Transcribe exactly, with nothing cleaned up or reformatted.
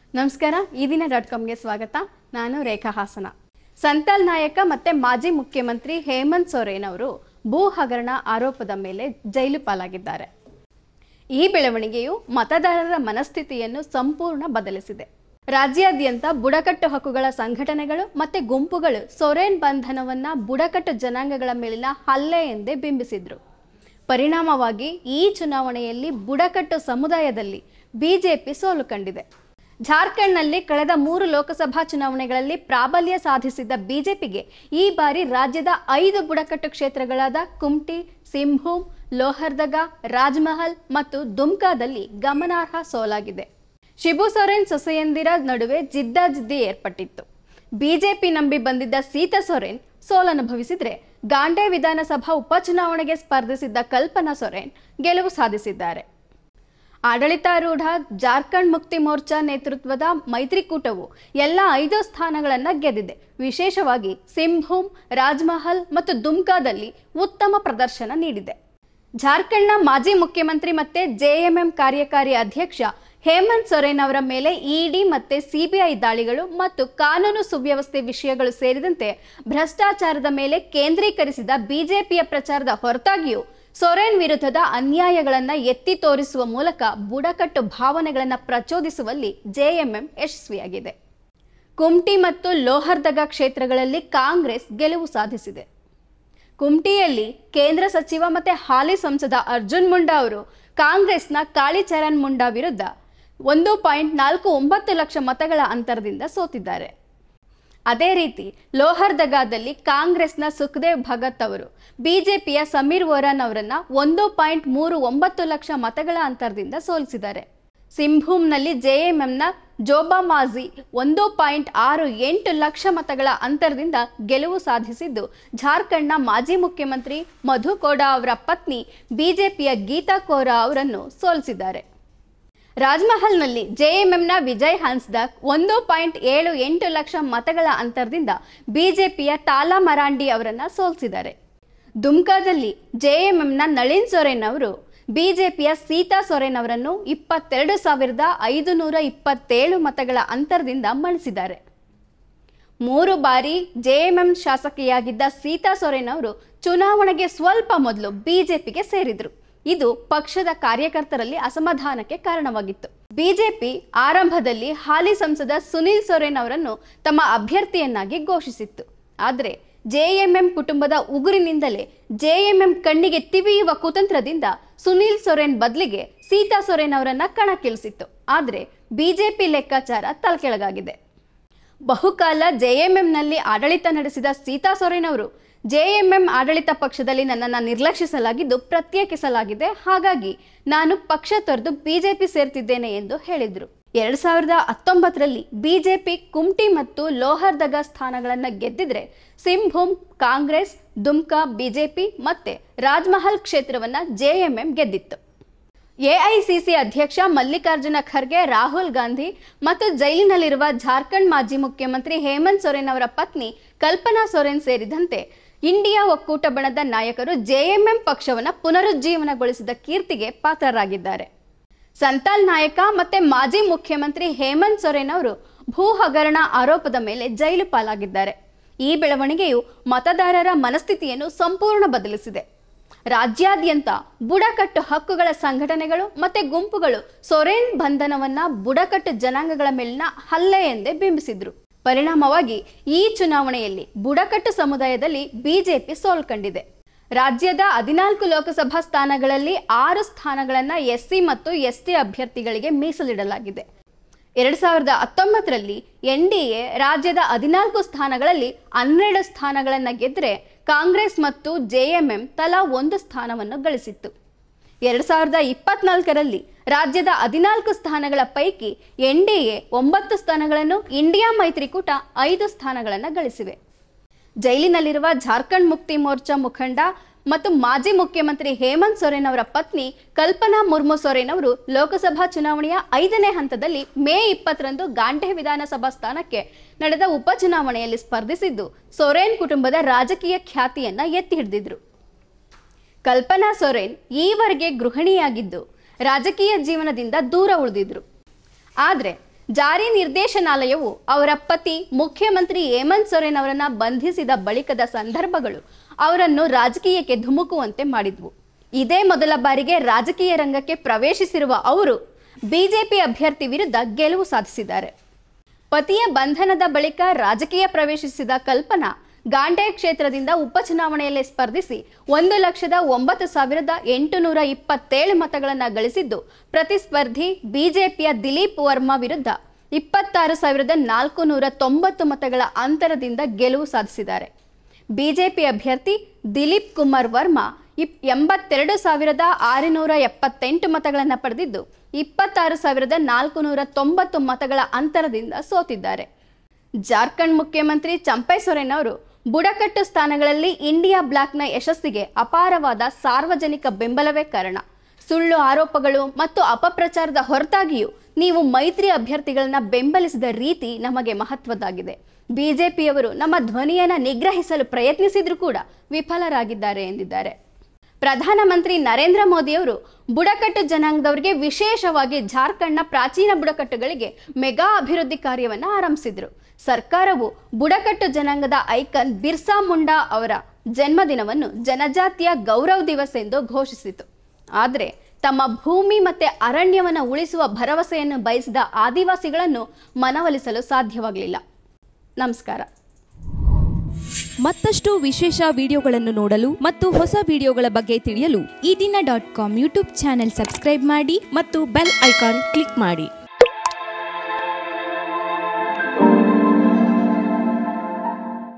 ನಮಸ್ಕಾರ ಈ ದಿನ ಡಾಟ್ ಕಾಮ್ಗೆ ಸ್ವಾಗತ. ನಾನು ರೇಖಾ ಹಾಸನ. ಸಂತಾಲ್ ನಾಯಕ ಮತ್ತೆ ಮಾಜಿ ಮುಖ್ಯಮಂತ್ರಿ ಹೇಮಂತ್ ಸೊರೇನ್ ಅವರು ಭೂ ಹಗರಣ ಆರೋಪದ ಮೇಲೆ ಜೈಲು ಪಾಲಾಗಿದ್ದಾರೆ. ಈ ಬೆಳವಣಿಗೆಯು ಮತದಾರರ ಮನಸ್ಥಿತಿಯನ್ನು ಸಂಪೂರ್ಣ ಬದಲಿಸಿದೆ. ರಾಜ್ಯಾದ್ಯಂತ ಬುಡಕಟ್ಟು ಹಕ್ಕುಗಳ ಸಂಘಟನೆಗಳು ಮತ್ತೆ ಗುಂಪುಗಳು ಸೊರೇನ್ ಬಂಧನವನ್ನ ಬುಡಕಟ್ಟು ಜನಾಂಗಗಳ ಮೇಲಿನ ಹಲ್ಲೆ ಎಂದೇ ಬಿಂಬಿಸಿದ್ರು. ಪರಿಣಾಮವಾಗಿ ಈ ಚುನಾವಣೆಯಲ್ಲಿ ಬುಡಕಟ್ಟು ಸಮುದಾಯದಲ್ಲಿ ಬಿಜೆಪಿ ಸೋಲು ಕಂಡಿದೆ. ಜಾರ್ಖಂಡ್ನಲ್ಲಿ ಕಳೆದ ಮೂರು ಲೋಕಸಭಾ ಚುನಾವಣೆಗಳಲ್ಲಿ ಪ್ರಾಬಲ್ಯ ಸಾಧಿಸಿದ್ದ ಬಿಜೆಪಿಗೆ ಈ ಬಾರಿ ರಾಜ್ಯದ ಐದು ಬುಡಕಟ್ಟು ಕ್ಷೇತ್ರಗಳಾದ ಕುಮ್ಟಿ, ಸಿಂಭೂಮ್, ಲೋಹರ್ದಗಾ, ರಾಜ್ಮಹಲ್ ಮತ್ತು ದುಮ್ಕಾದಲ್ಲಿ ಗಮನಾರ್ಹ ಸೋಲಾಗಿದೆ. ಶಿಬು ಸೊರೇನ್ ಸೊಸೆಯಂದಿರ ನಡುವೆ ಜಿದ್ದಾಜಿದ್ದಿ ಏರ್ಪಟ್ಟಿತ್ತು. ಬಿಜೆಪಿ ನಂಬಿ ಬಂದಿದ್ದ ಸೀತಾ ಸೊರೇನ್ ಸೋಲನುಭವಿಸಿದ್ರೆ, ಗಾಂಡೆ ವಿಧಾನಸಭಾ ಉಪಚುನಾವಣೆಗೆ ಸ್ಪರ್ಧಿಸಿದ್ದ ಕಲ್ಪನಾ ಸೊರೇನ್ ಗೆಲುವು ಸಾಧಿಸಿದ್ದಾರೆ. ಆಡಳಿತಾರೂಢ ಜಾರ್ಖಂಡ್ ಮುಕ್ತಿ ಮೋರ್ಚಾ ನೇತೃತ್ವದ ಮೈತ್ರಿಕೂಟವು ಎಲ್ಲ ಐದು ಸ್ಥಾನಗಳನ್ನು ಗೆದ್ದಿದೆ. ವಿಶೇಷವಾಗಿ ಸಿಂಭೂಮ್, ರಾಜ್ಮಹಲ್ ಮತ್ತು ದುಮ್ಕಾದಲ್ಲಿ ಉತ್ತಮ ಪ್ರದರ್ಶನ ನೀಡಿದೆ. ಜಾರ್ಖಂಡ್ನ ಮಾಜಿ ಮುಖ್ಯಮಂತ್ರಿ ಮತ್ತೆ ಜೆಎಂಎಂ ಕಾರ್ಯಕಾರಿ ಅಧ್ಯಕ್ಷ ಹೇಮಂತ್ ಸೊರೇನ್ ಅವರ ಮೇಲೆ ಇಡಿ ಮತ್ತೆ ಸಿಬಿಐ ದಾಳಿಗಳು ಮತ್ತು ಕಾನೂನು ಸುವ್ಯವಸ್ಥೆ ವಿಷಯಗಳು ಸೇರಿದಂತೆ ಭ್ರಷ್ಟಾಚಾರದ ಮೇಲೆ ಕೇಂದ್ರೀಕರಿಸಿದ ಬಿಜೆಪಿಯ ಪ್ರಚಾರದ ಹೊರತಾಗಿಯೂ ಸೊರೇನ್ ವಿರುದ್ಧದ ಅನ್ಯಾಯಗಳನ್ನು ಎತ್ತಿ ತೋರಿಸುವ ಮೂಲಕ ಬುಡಕಟ್ಟು ಭಾವನೆಗಳನ್ನು ಪ್ರಚೋದಿಸುವಲ್ಲಿ ಜೆಎಂಎಂ ಯಶಸ್ವಿಯಾಗಿದೆ. ಕುಮ್ಟಿ ಮತ್ತು ಲೋಹರ್ದಗಾ ಕ್ಷೇತ್ರಗಳಲ್ಲಿ ಕಾಂಗ್ರೆಸ್ ಗೆಲುವು ಸಾಧಿಸಿದೆ. ಕುಮ್ಟಿಯಲ್ಲಿ ಕೇಂದ್ರ ಸಚಿವ ಮತ್ತೆ ಹಾಲಿ ಸಂಸದ ಅರ್ಜುನ್ ಮುಂಡಾ ಅವರು ಕಾಂಗ್ರೆಸ್ನ ಕಾಳಿಚರಣ್ ಮುಂಡಾ ವಿರುದ್ಧ ಒಂದು ಪಾಯಿಂಟ್ ನಾಲ್ಕು ಒಂಬತ್ತು ಲಕ್ಷ ಮತಗಳ ಅಂತರದಿಂದ ಸೋತಿದ್ದಾರೆ. ಅದೇ ರೀತಿ ಲೋಹರ್ದಗಾದಲ್ಲಿ ಕಾಂಗ್ರೆಸ್ನ ಸುಖದೇವ್ ಭಗತ್ ಅವರು ಬಿಜೆಪಿಯ ಸಮೀರ್ ವೋರಾನ್ ಅವರನ್ನ ಒಂದು ಪಾಯಿಂಟ್ ಮೂರು ಒಂಬತ್ತು ಲಕ್ಷ ಮತಗಳ ಅಂತರದಿಂದ ಸೋಲಿಸಿದ್ದಾರೆ. ಸಿಂಭೂಮ್ನಲ್ಲಿ ಜೆಎಂಎಂನ ಜೋಬಾ ಮಾಝಿ ಒಂದು ಪಾಯಿಂಟ್ ಆರು ಎಂಟು ಲಕ್ಷ ಮತಗಳ ಅಂತರದಿಂದ ಗೆಲುವು ಸಾಧಿಸಿದ್ದು, ಜಾರ್ಖಂಡ್ನ ಮಾಜಿ ಮುಖ್ಯಮಂತ್ರಿ ಮಧು ಕೋಡಾ ಅವರ ಪತ್ನಿ ಬಿಜೆಪಿಯ ಗೀತಾ ಕೋರಾ ಅವರನ್ನು ಸೋಲಿಸಿದ್ದಾರೆ. ರಾಜ್ಮಹಲ್ನಲ್ಲಿ ಜೆಎಂಎಂನ ವಿಜಯ್ ಹನ್ಸ್ದಾಕ್ ಒಂದು ಪಾಯಿಂಟ್ ಏಳು ಎಂಟು ಲಕ್ಷ ಮತಗಳ ಅಂತರದಿಂದ ಬಿಜೆಪಿಯ ತಾಲಾ ಮರಾಂಡಿ ಅವರನ್ನ ಸೋಲಿಸಿದ್ದಾರೆ. ದುಮ್ಕಾದಲ್ಲಿ ಜೆಎಂಎಂನ ನಳಿನ್ ಸೊರೇನ್ ಅವರು ಬಿಜೆಪಿಯ ಸೀತಾ ಸೊರೇನ್ ಅವರನ್ನು ಇಪ್ಪತ್ತೆರಡು ಸಾವಿರದ ಐದು ನೂರ ಇಪ್ಪತ್ತೇಳು ಮತಗಳ ಅಂತರದಿಂದ ಮಣಿಸಿದ್ದಾರೆ. ಮೂರು ಬಾರಿ ಜೆಎಂಎಂ ಶಾಸಕಿಯಾಗಿದ್ದ ಸೀತಾ ಸೊರೇನ್ ಅವರು ಚುನಾವಣೆಗೆ ಸ್ವಲ್ಪ ಮೊದಲು ಬಿಜೆಪಿಗೆ ಸೇರಿದ್ರು. ಇದು ಪಕ್ಷದ ಕಾರ್ಯಕರ್ತರಲ್ಲಿ ಅಸಮಾಧಾನಕ್ಕೆ ಕಾರಣವಾಗಿತ್ತು. ಬಿಜೆಪಿ ಆರಂಭದಲ್ಲಿ ಹಾಲಿ ಸಂಸದ ಸುನೀಲ್ ಸೊರೇನ್ ಅವರನ್ನು ತಮ್ಮ ಅಭ್ಯರ್ಥಿಯನ್ನಾಗಿ ಘೋಷಿಸಿತ್ತು. ಆದರೆ ಜೆಎಂಎಂ ಕುಟುಂಬದ ಉಗುರಿನಿಂದಲೇ ಜೆಎಂಎಂ ಕಣ್ಣಿಗೆ ತಿವಿಯುವ ಕುತಂತ್ರದಿಂದ ಸುನೀಲ್ ಸೊರೇನ್ ಬದಲಿಗೆ ಸೀತಾ ಸೊರೇನ್ ಅವರನ್ನ ಕಣಕ್ಕಿಳಿಸಿತ್ತು. ಆದರೆ ಬಿಜೆಪಿ ಲೆಕ್ಕಾಚಾರ ತಲೆಕೆಳಗಾಗಿದೆ. ಬಹುಕಾಲ ಜೆಎಂಎಂನಲ್ಲಿ ಆಡಳಿತ ನಡೆಸಿದ ಸೀತಾ ಸೊರೇನ್ ಅವರು ಜೆಎಂಎಂ ಆಡಳಿತ ಪಕ್ಷದಲ್ಲಿ ನನ್ನನ್ನು ನಿರ್ಲಕ್ಷಿಸಲಾಗಿದ್ದು ಪ್ರತ್ಯೇಕಿಸಲಾಗಿದೆ, ಹಾಗಾಗಿ ನಾನು ಪಕ್ಷ ತೊರೆದು ಬಿಜೆಪಿ ಸೇರ್ತಿದ್ದೇನೆ ಎಂದು ಹೇಳಿದ್ರು. ಎರಡ್ ಸಾವಿರದ ಹತ್ತೊಂಬತ್ತರಲ್ಲಿ ಬಿಜೆಪಿ ಕುಮ್ಟಿ ಮತ್ತು ಲೋಹರ್ದಗಾ ಸ್ಥಾನಗಳನ್ನು ಗೆದ್ದಿದ್ರೆ, ಸಿಂಭೂಮ್ ಕಾಂಗ್ರೆಸ್, ದುಮ್ಕಾ ಬಿಜೆಪಿ ಮತ್ತೆ ರಾಜ್ಮಹಲ್ ಕ್ಷೇತ್ರವನ್ನ ಜೆಎಂಎಂ ಗೆದ್ದಿತ್ತು. ಎಐಸಿಸಿ ಅಧ್ಯಕ್ಷ ಮಲ್ಲಿಕಾರ್ಜುನ ಖರ್ಗೆ, ರಾಹುಲ್ ಗಾಂಧಿ ಮತ್ತು ಜೈಲಿನಲ್ಲಿರುವ ಜಾರ್ಖಂಡ್ ಮಾಜಿ ಮುಖ್ಯಮಂತ್ರಿ ಹೇಮಂತ್ ಸೊರೇನ್ ಅವರ ಪತ್ನಿ ಕಲ್ಪನಾ ಸೊರೇನ್ ಸೇರಿದಂತೆ ಇಂಡಿಯಾ ಒಕ್ಕೂಟ ಬಣದ ನಾಯಕರು ಜೆಎಂಎಂ ಪಕ್ಷವನ್ನು ಪುನರುಜ್ಜೀವನಗೊಳಿಸಿದ ಕೀರ್ತಿಗೆ ಪಾತ್ರರಾಗಿದ್ದಾರೆ. ಸಂತಾಲ್ ನಾಯಕ ಮತ್ತೆ ಮಾಜಿ ಮುಖ್ಯಮಂತ್ರಿ ಹೇಮಂತ್ ಸೊರೇನ್ ಅವರು ಭೂ ಹಗರಣ ಆರೋಪದ ಮೇಲೆ ಜೈಲು ಪಾಲಾಗಿದ್ದಾರೆ. ಈ ಬೆಳವಣಿಗೆಯು ಮತದಾರರ ಮನಸ್ಥಿತಿಯನ್ನು ಸಂಪೂರ್ಣ ಬದಲಿಸಿದೆ. ರಾಜ್ಯಾದ್ಯಂತ ಬುಡಕಟ್ಟು ಹಕ್ಕುಗಳ ಸಂಘಟನೆಗಳು ಮತ್ತೆ ಗುಂಪುಗಳು ಸೊರೇನ್ ಬಂಧನವನ್ನ ಬುಡಕಟ್ಟು ಜನಾಂಗಗಳ ಮೇಲಿನ ಹಲ್ಲೆ ಎಂದೇ ಬಿಂಬಿಸಿದ್ರು. ಪರಿಣಾಮವಾಗಿ ಈ ಚುನಾವಣೆಯಲ್ಲಿ ಬುಡಕಟ್ಟು ಸಮುದಾಯದಲ್ಲಿ ಬಿಜೆಪಿ ಸೋಲು ಕಂಡಿದೆ. ರಾಜ್ಯದ ಹದಿನಾಲ್ಕು ಲೋಕಸಭಾ ಸ್ಥಾನಗಳಲ್ಲಿ ಆರು ಸ್ಥಾನಗಳನ್ನು ಎಸ್ಸಿ ಮತ್ತು ಎಸ್ಟಿ ಅಭ್ಯರ್ಥಿಗಳಿಗೆ ಮೀಸಲಿಡಲಾಗಿದೆ. ಎರಡ್ ಸಾವಿರದ ಹತ್ತೊಂಬತ್ತರಲ್ಲಿ ಎನ್ಡಿಎ ರಾಜ್ಯದ ಹದಿನಾಲ್ಕು ಸ್ಥಾನಗಳಲ್ಲಿ ಹನ್ನೆರಡು ಸ್ಥಾನಗಳನ್ನು ಗೆದ್ದರೆ, ಕಾಂಗ್ರೆಸ್ ಮತ್ತು ಜೆಎಂಎಂ ತಲಾ ಒಂದು ಸ್ಥಾನವನ್ನು ಗಳಿಸಿತ್ತು. ಎರಡ್ ಸಾವಿರದ ಇಪ್ಪತ್ನಾಲ್ಕರಲ್ಲಿ ರಾಜ್ಯದ ಹದಿನಾಲ್ಕು ಸ್ಥಾನಗಳ ಪೈಕಿ ಎನ್ಡಿಎ ಒಂಬತ್ತು ಸ್ಥಾನಗಳನ್ನು, ಇಂಡಿಯಾ ಮೈತ್ರಿಕೂಟ ಐದು ಸ್ಥಾನಗಳನ್ನು ಗಳಿಸಿವೆ. ಜೈಲಿನಲ್ಲಿರುವ ಜಾರ್ಖಂಡ್ ಮುಕ್ತಿ ಮೋರ್ಚಾ ಮುಖಂಡ ಮತ್ತು ಮಾಜಿ ಮುಖ್ಯಮಂತ್ರಿ ಹೇಮಂತ್ ಸೊರೇನ್ ಅವರ ಪತ್ನಿ ಕಲ್ಪನಾ ಮುರ್ಮು ಸೊರೇನ್ ಅವರು ಲೋಕಸಭಾ ಚುನಾವಣೆಯ ಐದನೇ ಹಂತದಲ್ಲಿ ಮೇ ಇಪ್ಪತ್ತರಂದು ಗಾಂಡೆ ವಿಧಾನಸಭಾ ಸ್ಥಾನಕ್ಕೆ ನಡೆದ ಉಪಚುನಾವಣೆಯಲ್ಲಿ ಸ್ಪರ್ಧಿಸಿದ್ದು, ಸೊರೇನ್ ಕುಟುಂಬದ ರಾಜಕೀಯ ಖ್ಯಾತಿಯನ್ನ ಎತ್ತಿ ಹಿಡಿದಿದ್ರು. ಕಲ್ಪನಾ ಸೊರೇನ್ ಈವರೆಗೆ ಗೃಹಿಣಿಯಾಗಿದ್ದು ರಾಜಕೀಯ ಜೀವನದಿಂದ ದೂರ ಉಳಿದಿದ್ರು. ಆದರೆ ಜಾರಿ ನಿರ್ದೇಶನಾಲಯವು ಅವರ ಪತಿ ಮುಖ್ಯಮಂತ್ರಿ ಹೇಮಂತ್ ಸೊರೇನ್ ಅವರನ್ನ ಬಂಧಿಸಿದ ಬಳಿಕದ ಸಂದರ್ಭಗಳು ಅವರನ್ನು ರಾಜಕೀಯಕ್ಕೆ ಧುಮುಕುವಂತೆ ಮಾಡಿದ್ವು. ಇದೇ ಮೊದಲ ಬಾರಿಗೆ ರಾಜಕೀಯ ರಂಗಕ್ಕೆ ಪ್ರವೇಶಿಸಿರುವ ಅವರು ಬಿಜೆಪಿ ಅಭ್ಯರ್ಥಿ ವಿರುದ್ಧ ಗೆಲುವು ಸಾಧಿಸಿದ್ದಾರೆ. ಪತಿಯ ಬಂಧನದ ಬಳಿಕ ರಾಜಕೀಯ ಪ್ರವೇಶಿಸಿದ ಕಲ್ಪನಾ ಗಾಂಡೆ ಕ್ಷೇತ್ರದಿಂದ ಉಪಚುನಾವಣೆಯಲ್ಲಿ ಸ್ಪರ್ಧಿಸಿ ಒಂದು ಲಕ್ಷದ ಒಂಬತ್ತು ಸಾವಿರದ ಎಂಟುನೂರ ಇಪ್ಪತ್ತೇಳು ಮತಗಳನ್ನು ಗಳಿಸಿದ್ದು, ಪ್ರತಿಸ್ಪರ್ಧಿ ಬಿಜೆಪಿಯ ದಿಲೀಪ್ ವರ್ಮಾ ವಿರುದ್ಧ ಇಪ್ಪತ್ತಾರು ಸಾವಿರದ ನಾಲ್ಕು ನೂರ ತೊಂಬತ್ತು ಮತಗಳ ಅಂತರದಿಂದ ಗೆಲುವು ಸಾಧಿಸಿದ್ದಾರೆ. ಬಿಜೆಪಿ ಅಭ್ಯರ್ಥಿ ದಿಲೀಪ್ ಕುಮಾರ್ ವರ್ಮಾ ಇಪ್ ಎಂಬತ್ತೆರಡು ಸಾವಿರದ ಆರುನೂರ ಎಪ್ಪತ್ತೆಂಟು ಮತಗಳನ್ನು ಪಡೆದಿದ್ದು, ಇಪ್ಪತ್ತಾರು ಸಾವಿರದ ನಾಲ್ಕು ನೂರ ತೊಂಬತ್ತು ಮತಗಳ ಅಂತರದಿಂದ ಸೋತಿದ್ದಾರೆ. ಜಾರ್ಖಂಡ್ ಮುಖ್ಯಮಂತ್ರಿ ಚಂಪೈ ಸೊರೇನ್ ಅವರು ಬುಡಕಟ್ಟು ಸ್ಥಾನಗಳಲ್ಲಿ ಇಂಡಿಯಾ ಬ್ಲಾಕ್ನ ಯಶಸ್ಸಿಗೆ ಅಪಾರವಾದ ಸಾರ್ವಜನಿಕ ಬೆಂಬಲವೇ ಕಾರಣ. ಸುಳ್ಳು ಆರೋಪಗಳು ಮತ್ತು ಅಪಪ್ರಚಾರದ ಹೊರತಾಗಿಯೂ ನೀವು ಮೈತ್ರಿ ಅಭ್ಯರ್ಥಿಗಳನ್ನ ಬೆಂಬಲಿಸಿದ ರೀತಿ ನಮಗೆ ಮಹತ್ವದ್ದಾಗಿದೆ. ಬಿಜೆಪಿಯವರು ನಮ್ಮ ಧ್ವನಿಯನ್ನು ನಿಗ್ರಹಿಸಲು ಪ್ರಯತ್ನಿಸಿದ್ರೂ ಕೂಡ ವಿಫಲರಾಗಿದ್ದಾರೆ ಎಂದಿದ್ದಾರೆ. ಪ್ರಧಾನಮಂತ್ರಿ ನರೇಂದ್ರ ಮೋದಿಯವರು ಬುಡಕಟ್ಟು ಜನಾಂಗದವರಿಗೆ, ವಿಶೇಷವಾಗಿ ಜಾರ್ಖಂಡ್ನ ಪ್ರಾಚೀನ ಬುಡಕಟ್ಟುಗಳಿಗೆ ಮೆಗಾ ಅಭಿವೃದ್ಧಿ ಕಾರ್ಯವನ್ನು ಆರಂಭಿಸಿದ್ರು. ಸರ್ಕಾರವು ಬುಡಕಟ್ಟು ಜನಾಂಗದ ಐಕನ್ ಬಿರ್ಸಾ ಮುಂಡಾ ಅವರ ಜನ್ಮದಿನವನ್ನು ಜನಜಾತಿಯ ಗೌರವ ದಿವಸ ಎಂದು ಘೋಷಿಸಿತು. ಆದರೆ ತಮ್ಮ ಭೂಮಿ ಮತ್ತೆ ಅರಣ್ಯವನ್ನು ಉಳಿಸುವ ಭರವಸೆಯನ್ನು ಬಯಸಿದ ಆದಿವಾಸಿಗಳನ್ನು ಮನವೊಲಿಸಲು ಸಾಧ್ಯವಾಗಲಿಲ್ಲ. ನಮಸ್ಕಾರ. ಮತ್ತಷ್ಟು ವಿಶೇಷ ವಿಡಿಯೋಗಳನ್ನು ನೋಡಲು ಮತ್ತು ಹೊಸ ವಿಡಿಯೋಗಳ ಬಗ್ಗೆ ತಿಳಿಯಲು Eedina dot com YouTube channel subscribe ಮಾಡಿ ಮತ್ತು ಬೆಲ್ ಐಕಾನ್ ಕ್ಲಿಕ್ ಮಾಡಿ.